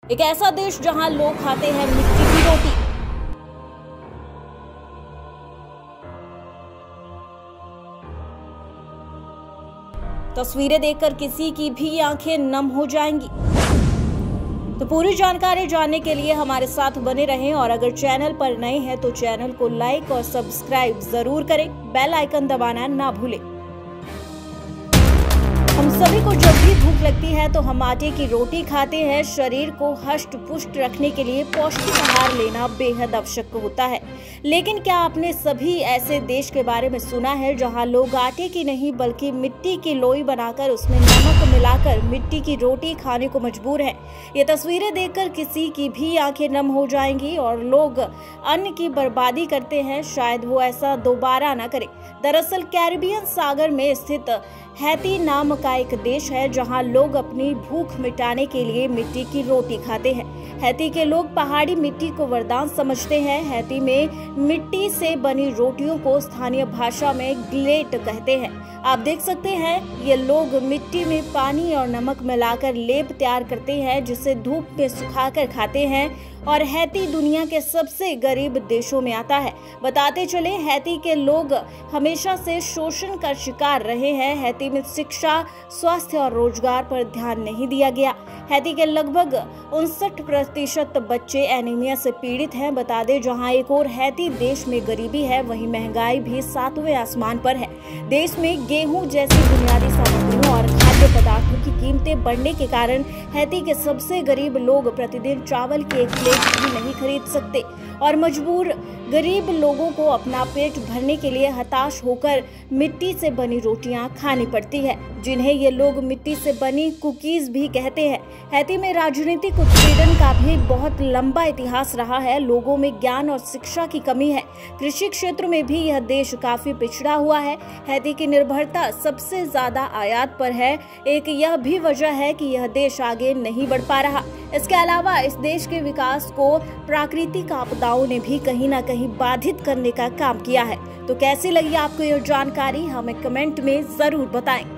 एक ऐसा देश जहां लोग खाते हैं मिट्टी की रोटी। तस्वीरें देखकर किसी की भी आंखें नम हो जाएंगी। तो पूरी जानकारी जानने के लिए हमारे साथ बने रहें और अगर चैनल पर नए हैं तो चैनल को लाइक और सब्सक्राइब जरूर करें, बेल आइकन दबाना ना भूलें। हम सभी को जब भी भूख लगती है तो हम आटे की रोटी खाते हैं। शरीर को हष्ट पुष्ट रखने के लिए पौष्टिक आहार लेना बेहद आवश्यक होता है। लेकिन क्या आपने सभी ऐसे देश के बारे में सुना है जहां लोग आटे की नहीं बल्कि मिट्टी की लोई बनाकर उसमें नमक मिलाकर मिट्टी की रोटी खाने को मजबूर हैं? ये तस्वीरें देखकर किसी की भी आंखें नम हो जाएंगी और लोग अन्न की बर्बादी करते हैं। शायद वो ऐसा दोबारा न करें। दरअसल कैरिबियन सागर में स्थित हैती नाम का एक देश है जहां लोग अपनी भूख मिटाने के लिए मिट्टी की रोटी खाते हैं। हैती के लोग पहाड़ी मिट्टी को वरदान समझते हैं। हैती में मिट्टी से बनी रोटियों को स्थानीय भाषा में ग्लेट कहते हैं। आप देख सकते हैं ये लोग मिट्टी में पानी और नमक मिलाकर लेप तैयार करते हैं जिसे धूप में सुखाकर खाते हैं और हैती दुनिया के सबसे गरीब देशों में आता है। बताते चले हैती के लोग हमेशा से शोषण का शिकार रहे हैं। हैती में शिक्षा, स्वास्थ्य और रोजगार पर ध्यान नहीं दिया गया। हैती के लगभग 59% बच्चे एनीमिया से पीड़ित हैं। बता दें जहां एक और हैती देश में गरीबी है वहीं महंगाई भी 7वें आसमान पर है। देश में गेहूं जैसी बुनियादी सामग्रियों और खाद्य पदार्थों की कीमतें बढ़ने के कारण हैती के सबसे गरीब लोग प्रतिदिन चावल की एक प्लेट भी नहीं खरीद सकते और मजबूर गरीब लोगों को अपना पेट भरने के लिए हताश होकर मिट्टी से बनी रोटियां खानी पड़ती है, जिन्हें ये लोग मिट्टी से बनी कुकीज भी कहते हैं। हैती में राजनीतिक उत्पीड़न का भी बहुत लंबा इतिहास रहा है। लोगों में ज्ञान और शिक्षा की कमी है। कृषि क्षेत्र में भी यह देश काफी पिछड़ा हुआ है। हैती की निर्भरता सबसे ज्यादा आयात पर है। एक यह भी वजह है कि यह देश आगे नहीं बढ़ पा रहा। इसके अलावा इस देश के विकास को प्राकृतिक आपदाओं ने भी कहीं ना कहीं बाधित करने का काम किया है। तो कैसी लगी आपको यह जानकारी, हमें कमेंट में जरूर बताएं।